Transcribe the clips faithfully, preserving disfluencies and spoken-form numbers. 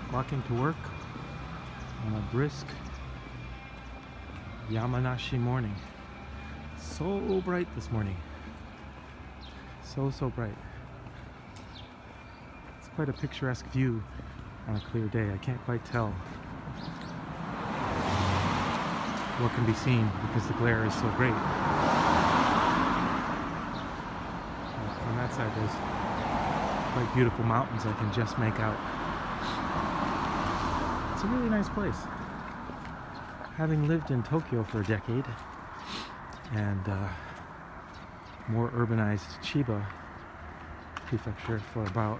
walking to work on a brisk Yamanashi morning. So bright this morning. So, so bright. It's quite a picturesque view on a clear day. I can't quite tell what can be seen because the glare is so great. On that side there's quite beautiful mountains I can just make out. It's a really nice place. Having lived in Tokyo for a decade and uh, more urbanized Chiba prefecture for about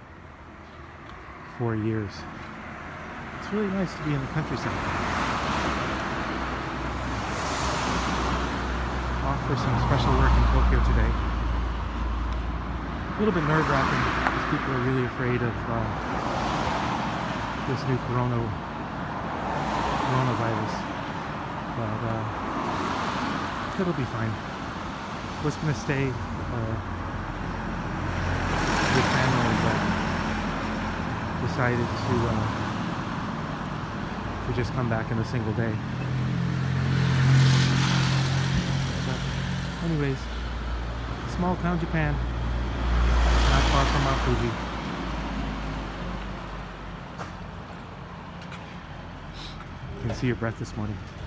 four years, it's really nice to be in the countryside. Off for some special work in Tokyo today. A little bit nerve-wracking because people are really afraid of uh, this new corona, coronavirus, but uh, it'll be fine. Was going to stay uh, with family, but decided to uh, to just come back in a single day. But anyways, small town Japan, not far from Mount Fuji. You can see your breath this morning.